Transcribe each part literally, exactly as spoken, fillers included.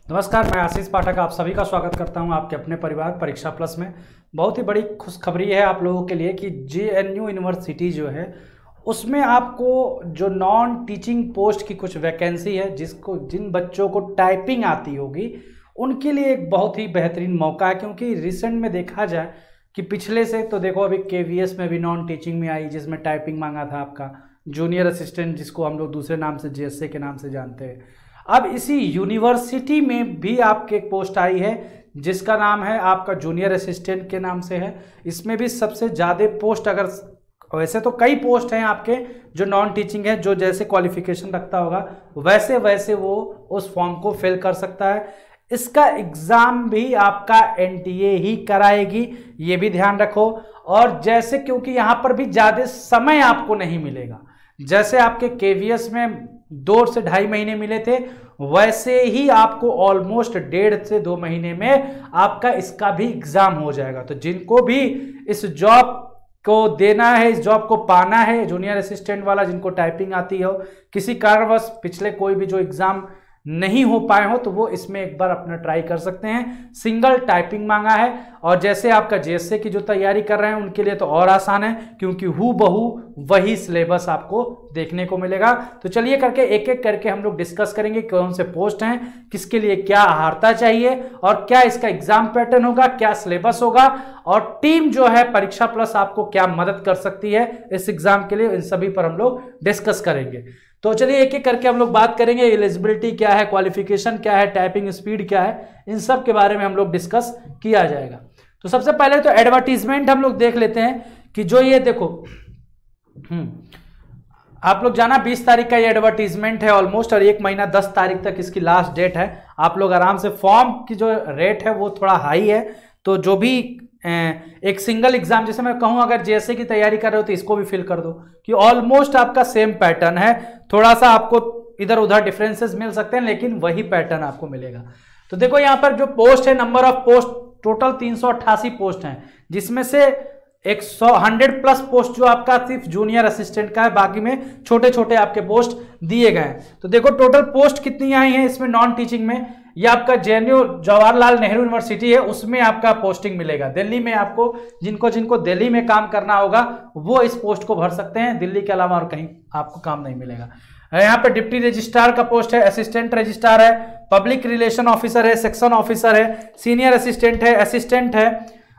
नमस्कार, मैं आशीष पाठक आप सभी का स्वागत करता हूं आपके अपने परिवार परीक्षा प्लस में। बहुत ही बड़ी खुशखबरी है आप लोगों के लिए कि जेएनयू यूनिवर्सिटी जो है उसमें आपको जो नॉन टीचिंग पोस्ट की कुछ वैकेंसी है, जिसको जिन बच्चों को टाइपिंग आती होगी उनके लिए एक बहुत ही बेहतरीन मौका है। क्योंकि रिसेंट में देखा जाए कि पिछले से तो देखो अभी केवीएस में भी नॉन टीचिंग में आई, जिसमें टाइपिंग मांगा था आपका जूनियर असिस्टेंट, जिसको हम लोग दूसरे नाम से जेएसए के नाम से जानते हैं। अब इसी यूनिवर्सिटी में भी आपके एक पोस्ट आई है जिसका नाम है आपका जूनियर असिस्टेंट के नाम से है। इसमें भी सबसे ज़्यादा पोस्ट, अगर वैसे तो कई पोस्ट हैं आपके जो नॉन टीचिंग है, जो जैसे क्वालिफिकेशन रखता होगा वैसे वैसे वो उस फॉर्म को फिल कर सकता है। इसका एग्ज़ाम भी आपका एनटीए ही कराएगी, ये भी ध्यान रखो। और जैसे क्योंकि यहाँ पर भी ज़्यादा समय आपको नहीं मिलेगा, जैसे आपके केवीएस में दो से ढाई महीने मिले थे, वैसे ही आपको ऑलमोस्ट डेढ़ से दो महीने में आपका इसका भी एग्जाम हो जाएगा। तो जिनको भी इस जॉब को देना है, इस जॉब को पाना है, जूनियर असिस्टेंट वाला, जिनको टाइपिंग आती हो, किसी कारणवश पिछले कोई भी जो एग्जाम नहीं हो पाए हो, तो वो इसमें एक बार अपना ट्राई कर सकते हैं। सिंगल टाइपिंग मांगा है। और जैसे आपका जेएसए की जो तैयारी कर रहे हैं उनके लिए तो और आसान है, क्योंकि हू बहू वही सिलेबस आपको देखने को मिलेगा। तो चलिए करके एक एक करके हम लोग डिस्कस करेंगे कौन से पोस्ट हैं, किसके लिए क्या अहार्ता चाहिए और क्या इसका एग्जाम पैटर्न होगा, क्या सिलेबस होगा, और टीम जो है परीक्षा प्लस आपको क्या मदद कर सकती है इस एग्जाम के लिए। इन सभी पर हम लोग डिस्कस करेंगे। तो चलिए एक एक करके हम लोग बात करेंगे। एलिजिबिलिटी क्या है, क्वालिफिकेशन क्या है, टाइपिंग स्पीड क्या है, इन सब के बारे में हम लोग डिस्कस किया जाएगा। तो सबसे पहले तो एडवर्टीजमेंट हम लोग देख लेते हैं कि जो ये देखो, हम्म आप लोग जाना बीस तारीख का ये एडवर्टीजमेंट है ऑलमोस्ट, और एक महीना दस तारीख तक इसकी लास्ट डेट है। आप लोग आराम से, फॉर्म की जो रेट है वो थोड़ा हाई है, तो जो भी एक सिंगल एग्जाम, जैसे मैं कहूं अगर जेएसए की तैयारी कर रहे हो तो इसको भी फिल कर दो, कि ऑलमोस्ट आपका सेम पैटर्न है। थोड़ा सा आपको इधर उधर डिफरेंसेस मिल सकते हैं, लेकिन वही पैटर्न आपको मिलेगा। तो देखो यहाँ पर जो पोस्ट है, नंबर ऑफ पोस्ट टोटल तीन सौ अट्ठासी पोस्ट हैं, जिसमें से एक सौ हंड्रेड प्लस पोस्ट जो आपका सिर्फ जूनियर असिस्टेंट का है, बाकी में छोटे छोटे आपके पोस्ट दिए गए हैं। तो देखो टोटल पोस्ट कितनी आई हैं इसमें नॉन टीचिंग में। ये आपका जेएनयू जवाहरलाल नेहरू यूनिवर्सिटी है, उसमें आपका पोस्टिंग मिलेगा। दिल्ली में आपको, जिनको जिनको दिल्ली में काम करना होगा वो इस पोस्ट को भर सकते हैं, दिल्ली के अलावा और कहीं आपको काम नहीं मिलेगा। यहाँ पे डिप्टी रजिस्ट्रार का पोस्ट है, असिस्टेंट रजिस्ट्रार है, पब्लिक रिलेशन ऑफिसर है, सेक्शन ऑफिसर है, सीनियर असिस्टेंट है, असिस्टेंट है।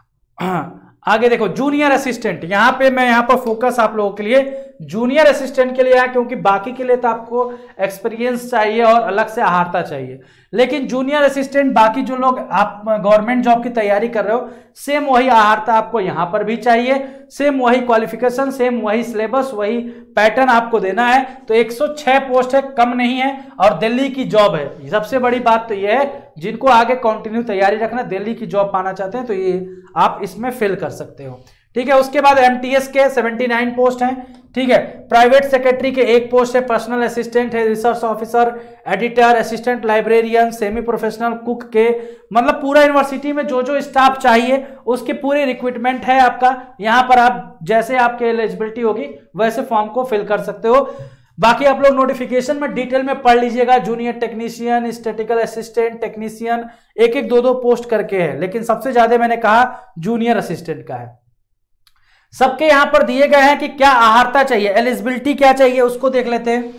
आगे देखो जूनियर असिस्टेंट, यहाँ पे मैं यहाँ पर फोकस आप लोगों के लिए जूनियर असिस्टेंट के लिए है, क्योंकि बाकी के लिए तो आपको एक्सपीरियंस चाहिए और अलग से अहार्ता चाहिए, लेकिन जूनियर असिस्टेंट बाकी जो लोग आप गवर्नमेंट जॉब की तैयारी कर रहे हो, सेम वही अहार्ता आपको यहाँ पर भी चाहिए, सेम वही क्वालिफिकेशन, सेम वही सिलेबस, वही पैटर्न आपको देना है। तो एक सौ छह पोस्ट है, कम नहीं है, और दिल्ली की जॉब है। सबसे बड़ी बात तो ये है, जिनको आगे कंटिन्यू तैयारी रखना, दिल्ली की जॉब पाना चाहते हैं, तो ये आप इसमें फिल कर सकते हो। ठीक है, उसके बाद एमटीएस के उन्यासी पोस्ट हैं। ठीक है, प्राइवेट सेक्रेटरी के एक पोस्ट है, पर्सनल असिस्टेंट है, research officer, editor, assistant librarian, semi professional cook के, मतलब पूरा यूनिवर्सिटी में जो जो स्टाफ चाहिए उसके पूरे रिक्रूटमेंट है आपका। यहाँ पर आप जैसे आपके एलिजिबिलिटी होगी वैसे फॉर्म को फिल कर सकते हो। बाकी आप लोग नोटिफिकेशन में डिटेल में पढ़ लीजिएगा। Junior technician, statistical assistant, technician, एक एक दो दो पोस्ट करके है, लेकिन सबसे ज्यादा मैंने कहा जूनियर असिस्टेंट का है। सबके यहां पर दिए गए हैं कि क्या अहार्ता चाहिए, एलिजिबिलिटी क्या चाहिए, उसको देख लेते हैं।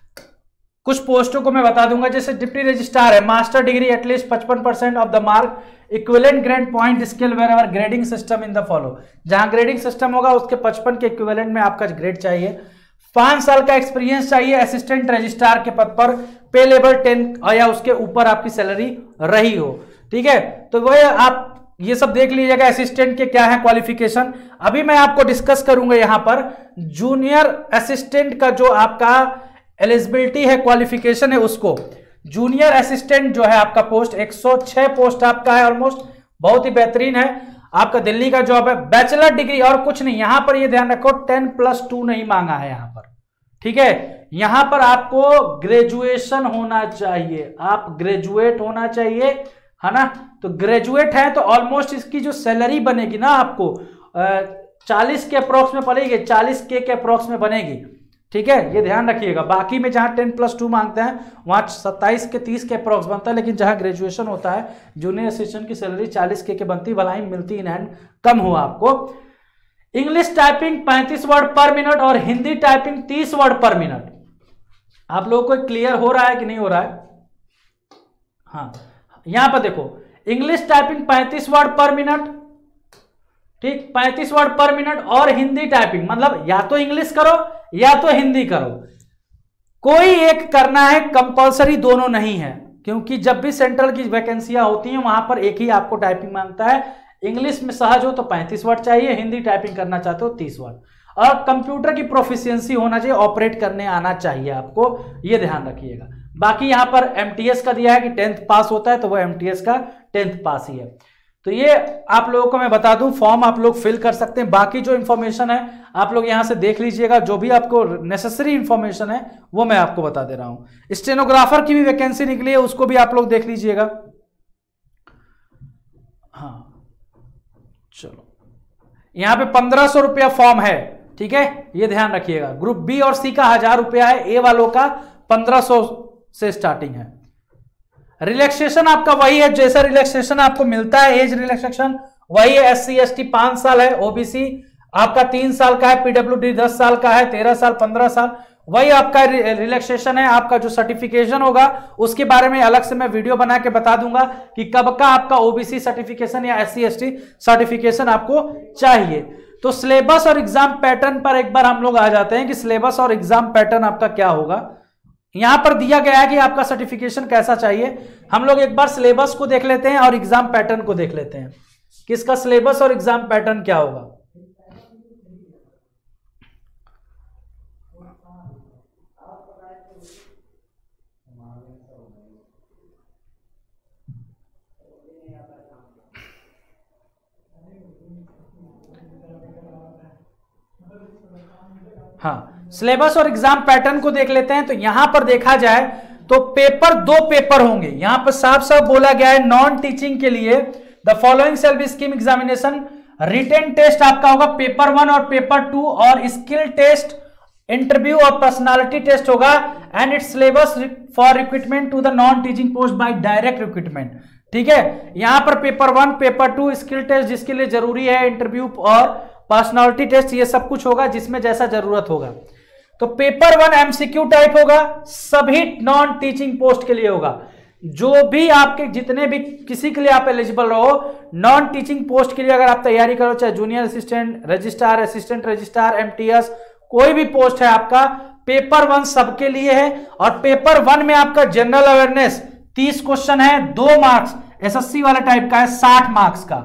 कुछ पोस्टों को मैं बता दूंगा, जैसे डिप्टी रजिस्ट्रार है, मास्टर डिग्री एटलीस्ट पचपन percent of the mark, equivalent grade point scale wherever grading system in the follow, जहां ग्रेडिंग सिस्टम होगा उसके पचपन के इक्विवेलेंट में आपका ग्रेड चाहिए। पांच साल का एक्सपीरियंस चाहिए असिस्टेंट रजिस्ट्रार के पद पर, पे लेवल टेन या उसके ऊपर आपकी सैलरी रही हो। ठीक है, तो वह आप ये सब देख लीजिएगा असिस्टेंट के क्या है क्वालिफिकेशन। अभी मैं आपको डिस्कस करूंगा यहां पर जूनियर असिस्टेंट का जो आपका एलिजिबिलिटी है, क्वालिफिकेशन है उसको। जूनियर असिस्टेंट जो है आपका पोस्ट एक सौ छह पोस्ट आपका है ऑलमोस्ट, बहुत ही बेहतरीन है। आपका दिल्ली का जॉब है, बैचलर डिग्री और कुछ नहीं। यहां पर ये ध्यान रखो टेन प्लस टू नहीं मांगा है यहां पर। ठीक है, यहां पर आपको ग्रेजुएशन होना चाहिए, आप ग्रेजुएट होना चाहिए, है ना। तो ग्रेजुएट है तो ऑलमोस्ट इसकी जो सैलरी बनेगी ना आपको चालीस के अप्रोक्स में पड़ेगी, चालीस के के अप्रोक्स में बनेगी। ठीक है, ये ध्यान रखिएगा। बाकी में जहां टेन प्लस टू मांगते हैं वहां सत्ताईस के तीस के अप्रॉक्स बनता है, लेकिन जहां ग्रेजुएशन होता है जूनियर असिस्टेंट की सैलरी चालीस के के बनती, भलाई मिलती इन हैंड कम हुआ आपको। इंग्लिश टाइपिंग पैंतीस वर्ड पर मिनट और हिंदी टाइपिंग तीस वर्ड पर मिनट। आप लोगों को क्लियर हो रहा है कि नहीं हो रहा है? हाँ, यहां पर देखो, इंग्लिश टाइपिंग पैंतीस वर्ड पर मिनट, ठीक, पैंतीस वर्ड पर मिनट, और हिंदी टाइपिंग मतलब या तो इंग्लिश करो या तो हिंदी करो, कोई एक करना है, कंपलसरी दोनों नहीं है, क्योंकि जब भी सेंट्रल की वैकेंसियां होती हैं वहां पर एक ही आपको टाइपिंग मांगता है। इंग्लिश में सहज हो तो पैंतीस वर्ड चाहिए, हिंदी टाइपिंग करना चाहते हो तीस वर्ड, और कंप्यूटर की प्रोफिशिएंसी होना चाहिए, ऑपरेट करने आना चाहिए आपको, ये ध्यान रखिएगा। बाकी यहां पर एमटीएस का दिया है कि टेंथ पास होता है तो वो एमटीएस का टेंथ पास ही है। तो ये आप लोगों को मैं बता दूं, फॉर्म आप लोग फिल कर सकते हैं। बाकी जो इंफॉर्मेशन है आप लोग यहां से देख लीजिएगा, जो भी आपको नेसेसरी इंफॉर्मेशन है वो मैं आपको बता दे रहा हूं। स्टेनोग्राफर की भी वैकेंसी निकली है, उसको भी आप लोग देख लीजिएगा। हाँ चलो, यहां पे पंद्रह सौ रुपया फॉर्म है, ठीक है, ये ध्यान रखिएगा। ग्रुप बी और सी का हजार रुपया है, ए वालों का पंद्रह सौ से स्टार्टिंग है। रिलैक्सेशन आपका वही है, जैसा रिलैक्सेशन आपको मिलता है, एज रिलैक्सेशन वही है। एस सी एस टी पांच साल है, ओबीसी आपका तीन साल का है, पीडब्ल्यूडी दस साल का है, तेरह साल पंद्रह साल वही आपका रिलैक्सेशन है। आपका जो सर्टिफिकेशन होगा उसके बारे में अलग से मैं वीडियो बना के बता दूंगा कि कब का आपका ओबीसी सर्टिफिकेशन या S C S T certification आपको चाहिए। तो सिलेबस और एग्जाम पैटर्न पर एक बार हम लोग आ जाते हैं कि सिलेबस और एग्जाम पैटर्न आपका क्या होगा। यहां पर दिया गया है कि आपका सर्टिफिकेशन कैसा चाहिए। हम लोग एक बार सिलेबस को देख लेते हैं और एग्जाम पैटर्न को देख लेते हैं, किसका सिलेबस और एग्जाम पैटर्न क्या होगा। हाँ, सिलेबस और एग्जाम पैटर्न को देख लेते हैं। तो यहां पर देखा जाए तो पेपर दो पेपर होंगे, यहां पर साफ साफ बोला गया है नॉन टीचिंग के लिए the following shall be scheme examination. Written test आपका होगा पेपर वन और पेपर टू, और स्किल टेस्ट, इंटरव्यू और पर्सनालिटी टेस्ट होगा। And it's syllabus for recruitment to the non teaching post by direct recruitment, ठीक है। यहां पर paper one paper two skill test जिसके लिए जरूरी है, इंटरव्यू और पर्सनालिटी टेस्ट, ये सब कुछ होगा जिसमें जैसा जरूरत होगा। तो पेपर वन एमसीक्यू टाइप होगा, सभी नॉन टीचिंग पोस्ट के लिए होगा। जो भी आपके जितने भी किसी के लिए आप एलिजिबल रहो, नॉन टीचिंग पोस्ट के लिए अगर आप तैयारी करो, चाहे junior assistant, registrar, assistant registrar, MTS, कोई भी पोस्ट है आपका, पेपर वन सबके लिए है। और पेपर वन में आपका जनरल अवेयरनेस तीस क्वेश्चन है, दो मार्क्स, एसएससी वाला टाइप का है साठ मार्क्स का।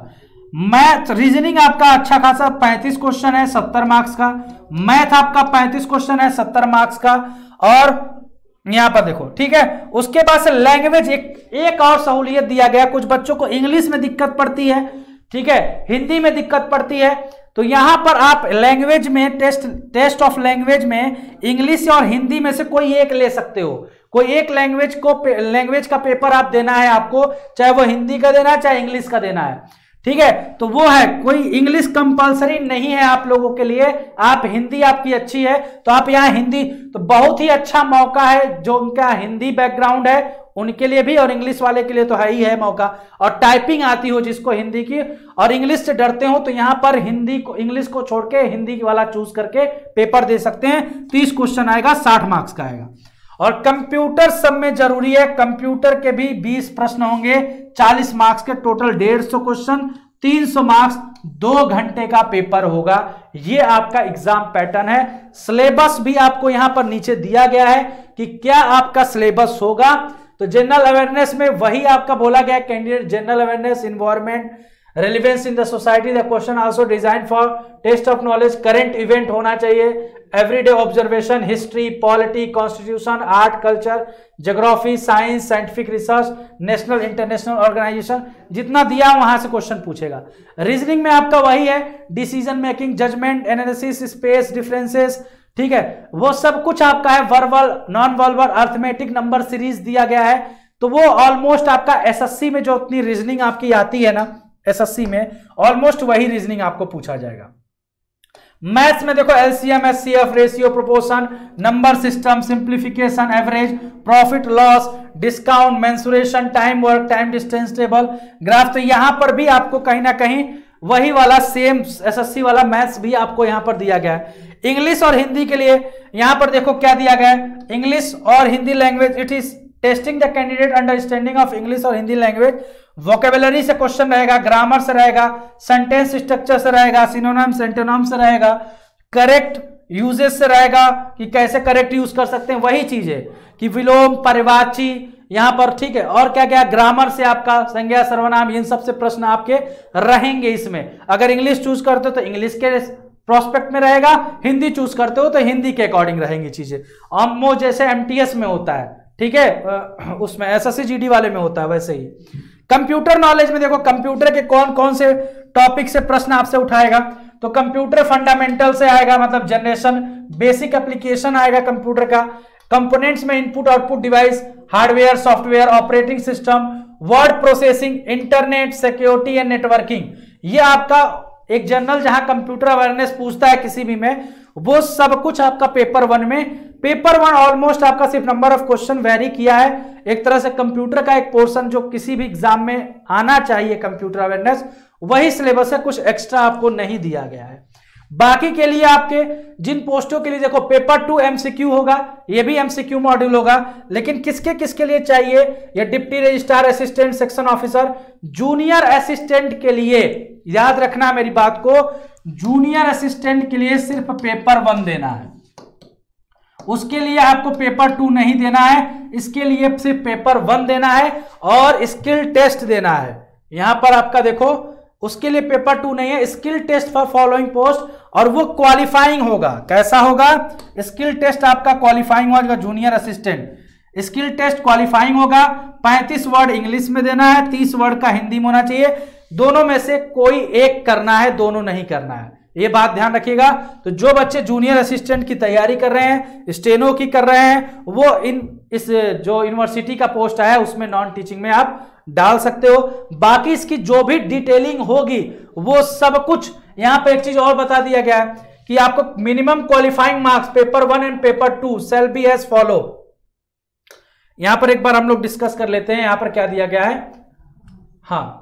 मैथ रीजनिंग आपका अच्छा खासा पैंतीस क्वेश्चन है सत्तर मार्क्स का, मैथ आपका पैंतीस क्वेश्चन है सत्तर मार्क्स का। और यहां पर देखो, ठीक है, उसके बाद से लैंग्वेज एक एक और सहूलियत दिया गया। कुछ बच्चों को इंग्लिश में दिक्कत पड़ती है, ठीक है, हिंदी में दिक्कत पड़ती है, तो यहां पर आप लैंग्वेज में टेस्ट टेस्ट ऑफ लैंग्वेज में इंग्लिश और हिंदी में से कोई एक ले सकते हो। कोई एक लैंग्वेज को लैंग्वेज का पेपर आप देना है आपको, चाहे वो हिंदी का देना है चाहे इंग्लिश का देना है, ठीक है। तो वो है, कोई इंग्लिश कंपलसरी नहीं है आप लोगों के लिए। आप हिंदी आपकी अच्छी है तो आप यहाँ हिंदी, तो बहुत ही अच्छा मौका है जो उनका हिंदी बैकग्राउंड है उनके लिए भी, और इंग्लिश वाले के लिए तो है ही है मौका। और टाइपिंग आती हो जिसको हिंदी की और इंग्लिश से डरते हो तो यहां पर हिंदी को इंग्लिश को छोड़ के हिंदी वाला चूज करके पेपर दे सकते हैं। तीस क्वेश्चन आएगा, साठ मार्क्स का आएगा। और कंप्यूटर सब में जरूरी है, कंप्यूटर के भी बीस प्रश्न होंगे, चालीस मार्क्स के, टोटल डेढ़ सौ क्वेश्चन, तीन सौ मार्क्स, दो घंटे का पेपर होगा। ये आपका एग्जाम पैटर्न है। सिलेबस भी आपको यहां पर नीचे दिया गया है कि क्या आपका सिलेबस होगा। तो जनरल अवेयरनेस में वही आपका बोला गया, candidate general awareness, environment, relevance in the society, the question also design for test of knowledge, current event होना चाहिए, everyday observation, history, polity, constitution, art, culture, geography, science, scientific research, national international organisation, जितना दिया वहां से question पूछेगा। Reasoning में आपका वही है, decision making, judgement, analysis, space differences, ठीक है, वो सब कुछ आपका है। Verbal, non verbal, arithmetic, number series दिया गया है। तो वो ऑलमोस्ट आपका एसएससी में जो उतनी रीजनिंग आपकी आती है ना, एसएससी में ऑलमोस्ट वही रीजनिंग आपको पूछा जाएगा। मैथ्स में देखो LCM, HCF, ratio, proportion, number system, simplification, average, profit loss, discount, mensuration, time work, time distance table, graph. तो यहां पर भी आपको कहीं ना कहीं वही वाला सेम एसएससी वाला मैथ्स भी आपको यहां पर दिया गया है। इंग्लिश और हिंदी के लिए यहां पर देखो क्या दिया गया है, इंग्लिश और Hindi language, it is testing the candidate understanding of English और हिंदी लैंग्वेज। वोकेबुलरी से क्वेश्चन रहेगा, ग्रामर से रहेगा, सेंटेंस स्ट्रक्चर से रहेगा, सिनोनिम एंटोनिम से रहेगा, करेक्ट यूजेस से रहेगा कि कैसे करेक्ट यूज कर सकते हैं, वही चीज है कि विलोम, परिवाची यहां पर, ठीक है। और क्या क्या, ग्रामर से आपका संज्ञा, सर्वनाम, इन सबसे प्रश्न आपके रहेंगे इसमें। अगर इंग्लिश चूज करते हो तो इंग्लिश के प्रोस्पेक्ट में रहेगा, हिंदी चूज करते हो तो हिंदी के अकॉर्डिंग रहेंगी चीजें। अमो जैसे एमटीएस में होता है, ठीक है, उसमें एसएससी जीडी वाले में होता है वैसे ही। कंप्यूटर नॉलेज में देखो कंप्यूटर के कौन कौन से टॉपिक से प्रश्न आपसे उठाएगा, तो कंप्यूटर फंडामेंटल से आएगा, मतलब जनरेशन, बेसिक एप्लीकेशन आएगा कंप्यूटर का, कंपोनेंट्स में input output device, hardware, software, operating system, word processing, internet, security and networking. ये आपका एक जनरल जहां कंप्यूटर अवेयरनेस पूछता है किसी भी में, वो सब कुछ आपका पेपर वन में। पेपर वन ऑलमोस्ट आपका सिर्फ नंबर ऑफ क्वेश्चन वेरी किया है, एक तरह से कंप्यूटर का एक पोर्शन जो किसी भी एग्जाम में आना चाहिए कंप्यूटर अवेयरनेस, वही सिलेबस है, कुछ एक्स्ट्रा आपको नहीं दिया गया है। बाकी के लिए आपके जिन पोस्टों के लिए देखो पेपर टू एमसीक्यू होगा, ये भी एमसीक्यू मॉड्यूल होगा, लेकिन किसके किसके लिए चाहिए, ये deputy registrar, assistant, section officer, junior assistant के लिए, याद रखना मेरी बात को, जूनियर असिस्टेंट के लिए सिर्फ पेपर वन देना है, उसके लिए आपको पेपर टू नहीं देना है, इसके लिए सिर्फ पेपर वन देना है और स्किल टेस्ट देना है। यहां पर आपका देखो उसके लिए पेपर टू नहीं है, skill test for following post, और वो क्वालिफाइंग होगा। कैसा होगा, स्किल टेस्ट आपका क्वालिफाइंग होगा, junior assistant skill test qualifying होगा। पैंतीस वर्ड इंग्लिश में देना है, तीस वर्ड का हिंदी में होना चाहिए, दोनों में से कोई एक करना है, दोनों नहीं करना है, ये बात ध्यान रखिएगा। तो जो बच्चे जूनियर असिस्टेंट की तैयारी कर रहे हैं, स्टेनो की कर रहे हैं, वो इन इस जो यूनिवर्सिटी का पोस्ट आया उसमें नॉन टीचिंग में आप डाल सकते हो। बाकी इसकी जो भी डिटेलिंग होगी वो सब कुछ यहां पे एक चीज और बता दिया गया है कि आपको minimum qualifying marks paper one and paper two shall be as follow. यहां पर एक बार हम लोग डिस्कस कर लेते हैं, यहां पर क्या दिया गया है। हाँ,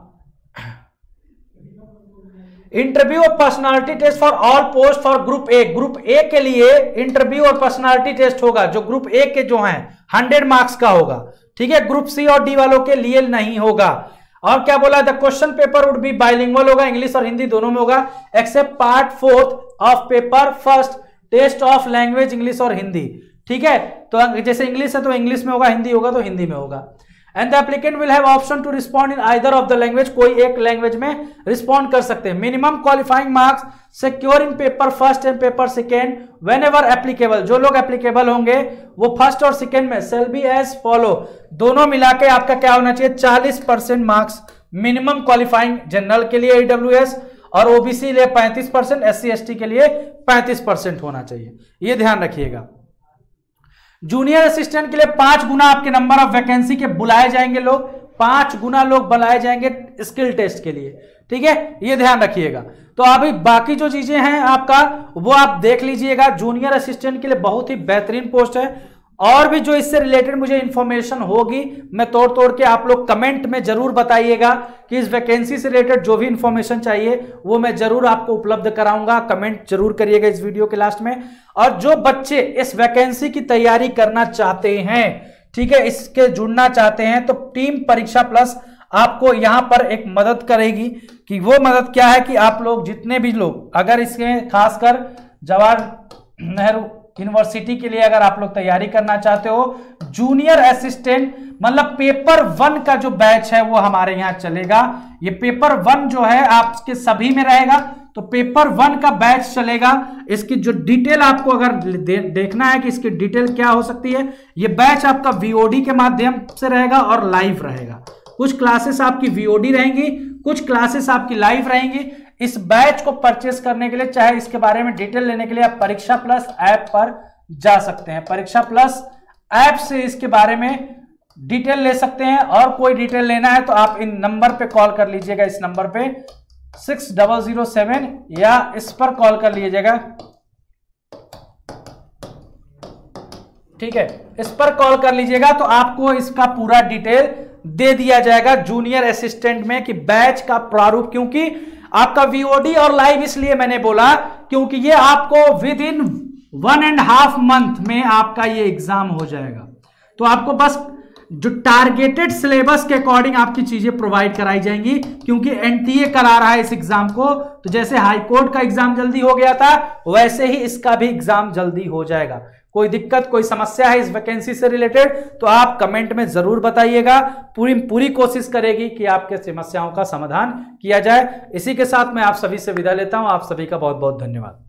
इंटरव्यू और personality test for all post for group A. Group A के लिए इंटरव्यू और पर्सनालिटी टेस्ट होगा, जो ग्रुप ए के जो हैं हंड्रेड मार्क्स का होगा, ठीक है। ग्रुप सी और डी वालों के लिए नहीं होगा। और क्या बोला, the question paper would be bilingual होगा, इंग्लिश और हिंदी दोनों में होगा, except part fourth of paper first, test of language English और हिंदी, ठीक है। तो जैसे इंग्लिश है तो इंग्लिश में होगा, हिंदी होगा तो हिंदी में होगा। And the applicant will have option to respond in either of the language, कोई एक लैंग्वेज में रिस्पॉन्ड कर सकते हैं। Minimum qualifying marks secure in paper first and paper second whenever applicable. जो लोग एप्लीकेबल होंगे वो फर्स्ट और सेकेंड में शैल बी एज फॉलो, दोनों मिला के आपका क्या होना चाहिए, चालीस percent marks minimum qualifying. General के लिए ईडब्ल्यूएस और ओबीसी लिए पैंतीस percent, S C S T के लिए पैंतीस परसेंट होना चाहिए, ये ध्यान रखिएगा। जूनियर असिस्टेंट के लिए पांच गुना आपके नंबर ऑफ वैकेंसी के बुलाए जाएंगे लोग, पांच गुना लोग बुलाए जाएंगे स्किल टेस्ट के लिए, ठीक है, ये ध्यान रखिएगा। तो अभी बाकी जो चीजें हैं आपका वो आप देख लीजिएगा। जूनियर असिस्टेंट के लिए बहुत ही बेहतरीन पोस्ट है, और भी जो इससे रिलेटेड मुझे इंफॉर्मेशन होगी मैं तोड़ तोड़ के आप लोग कमेंट में जरूर बताइएगा कि इस वैकेंसी से रिलेटेड जो भी इंफॉर्मेशन चाहिए वो मैं जरूर आपको उपलब्ध कराऊंगा। कमेंट जरूर करिएगा इस वीडियो के लास्ट में। और जो बच्चे इस वैकेंसी की तैयारी करना चाहते हैं, ठीक है, इसके जुड़ना चाहते हैं, तो टीम परीक्षा प्लस आपको यहां पर एक मदद करेगी। कि वो मदद क्या है कि आप लोग जितने भी लोग अगर इसमें खासकर जवाहर नेहरू यूनिवर्सिटी के लिए अगर आप लोग तैयारी करना चाहते हो, जूनियर असिस्टेंट मतलब पेपर वन का जो बैच है वो हमारे यहाँ चलेगा। ये पेपर वन जो है आपके सभी में रहेगा, तो पेपर वन का बैच चलेगा। इसकी जो डिटेल आपको अगर दे, देखना है कि इसकी डिटेल क्या हो सकती है, ये बैच आपका वीओडी के माध्यम से रहेगा और लाइव रहेगा। कुछ क्लासेस आपकी वीओडी रहेंगी, कुछ क्लासेस आपकी लाइव रहेंगी। इस बैच को परचेस करने के लिए, चाहे इसके बारे में डिटेल लेने के लिए, आप परीक्षा प्लस ऐप पर जा सकते हैं। परीक्षा प्लस ऐप से इसके बारे में डिटेल ले सकते हैं, और कोई डिटेल लेना है तो आप इन नंबर पे कॉल कर लीजिएगा, इस नंबर पे सिक्स डबल जीरो सेवन या इस पर कॉल कर लीजिएगा। ठीक है, इस पर कॉल कर लीजिएगा तो आपको इसका पूरा डिटेल दे दिया जाएगा जूनियर असिस्टेंट में कि बैच का प्रारूप, क्योंकि आपका वीओडी और लाइव इसलिए मैंने बोला क्योंकि ये आपको within one and half month में आपका ये एग्जाम हो जाएगा। तो आपको बस जो टारगेटेड सिलेबस के अकॉर्डिंग आपकी चीजें प्रोवाइड कराई जाएंगी, क्योंकि एनटीए करा रहा है इस एग्जाम को। तो जैसे हाई कोर्ट का एग्जाम जल्दी हो गया था वैसे ही इसका भी एग्जाम जल्दी हो जाएगा। कोई दिक्कत कोई समस्या है इस वैकेंसी से रिलेटेड तो आप कमेंट में जरूर बताइएगा। पूरी पूरी कोशिश करेगी कि आपके समस्याओं का समाधान किया जाए। इसी के साथ मैं आप सभी से विदा लेता हूं। आप सभी का बहुत बहुत धन्यवाद।